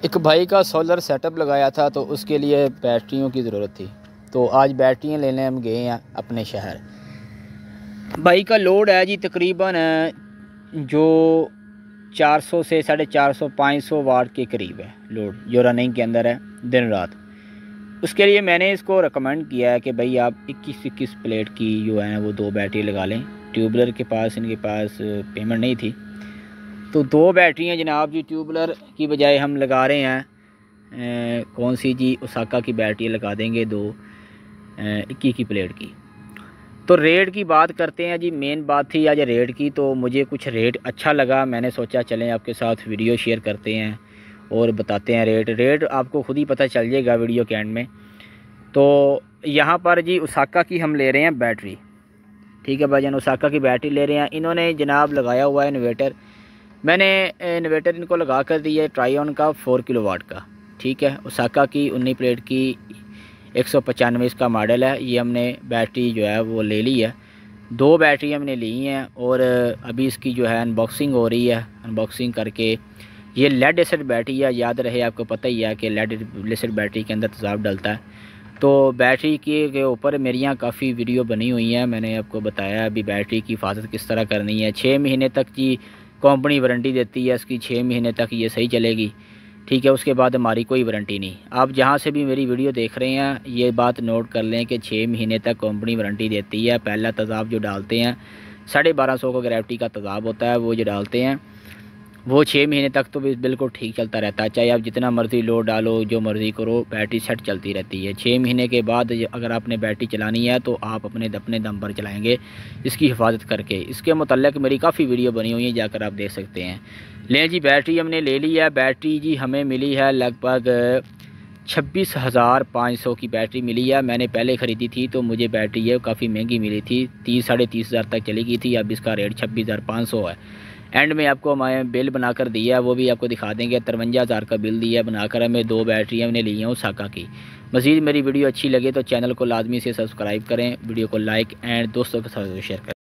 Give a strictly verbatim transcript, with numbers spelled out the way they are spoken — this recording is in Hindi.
एक भाई का सोलर सेटअप लगाया था तो उसके लिए बैटरियों की ज़रूरत थी, तो आज बैटरियां लेने हम गए हैं अपने शहर। भाई का लोड है जी तकरीबन जो चार सौ से साढ़े चार सौ पाँच सौ वाट के करीब है लोड, जो रनिंग के अंदर है दिन रात। उसके लिए मैंने इसको रिकमेंड किया है कि भाई आप इक्कीस इक्कीस प्लेट की जो है वो दो बैटरी लगा लें। ट्यूबलर के पास इनके पास पेमेंट नहीं थी, तो दो बैटरियां जनाब जी ट्यूबलर की बजाय हम लगा रहे हैं ए, कौन सी जी ओसाका की बैटरी लगा देंगे दो इक्कीस की प्लेट की। तो रेट की बात करते हैं जी, मेन बात थी आज रेट की, तो मुझे कुछ रेट अच्छा लगा। मैंने सोचा चलें आपके साथ वीडियो शेयर करते हैं और बताते हैं रेट रेट आपको खुद ही पता चल जाएगा वीडियो के एंड में। तो यहाँ पर जी ओसाका की हम ले रहे हैं बैटरी, ठीक है भाईजान, ओसाका की बैटरी ले रहे हैं। इन्होंने जनाब लगाया हुआ है इन्वर्टर, मैंने इन्वर्टर इनको लगा कर दिया है ट्राईऑन का फोर किलो वाट का, ठीक है। ओसाका की उन्नीस प्लेट की एक सौ पचानवे इसका मॉडल है। ये हमने बैटरी जो है वो ले ली है, दो बैटरी हमने ली हैं और अभी इसकी जो है अनबॉक्सिंग हो रही है। अनबॉक्सिंग करके ये लेड एसिड बैटरी है, याद रहे आपको पता ही है कि लेड एसिड बैटरी के अंदर तेज़ाब डलता है। तो बैटरी के ऊपर मेरी यहाँ काफ़ी वीडियो बनी हुई हैं, मैंने आपको बताया अभी बैटरी की हिफाजत किस तरह करनी है। छः महीने तक जी कंपनी वारंटी देती है इसकी, छः महीने तक ये सही चलेगी, ठीक है। उसके बाद हमारी कोई वारंटी नहीं। आप जहाँ से भी मेरी वीडियो देख रहे हैं ये बात नोट कर लें कि छः महीने तक कंपनी वारंटी देती है। पहला तेज़ाब जो डालते हैं साढ़े बारह सौ का ग्रेविटी का तेज़ाब होता है, वो जो डालते हैं वो छः महीने तक तो बिल्कुल ठीक चलता रहता है। चाहे आप जितना मर्ज़ी लोड डालो, जो मर्ज़ी करो, बैटरी सेट चलती रहती है। छः महीने के बाद अगर आपने बैटरी चलानी है तो आप अपने अपने दम पर चलाएंगे इसकी हिफाजत करके। इसके मुतल्लिक़ मेरी काफ़ी वीडियो बनी हुई है, जाकर आप देख सकते हैं। लें जी बैटरी हमने ले ली है। बैटरी जी हमें मिली है लगभग छब्बीस हज़ार पाँच सौ की बैटरी मिली है। मैंने पहले ख़रीदी थी तो मुझे बैटरी ये काफ़ी महंगी मिली थी, तीस साढ़े तीस हज़ार तक चली गई थी। अब इसका रेट छब्बीस हज़ार पाँच सौ है। एंड में आपको हमारे बिल बनाकर दिया है, वो भी आपको दिखा देंगे। तिरवंजा हज़ार का बिल दिया है बनाकर हमें। दो बैटरी हमने ली हैं ओसाका की। मज़ीद मेरी वीडियो अच्छी लगे तो चैनल को लाजमी से सब्सक्राइब करें, वीडियो को लाइक एंड दोस्तों के साथ शेयर करें।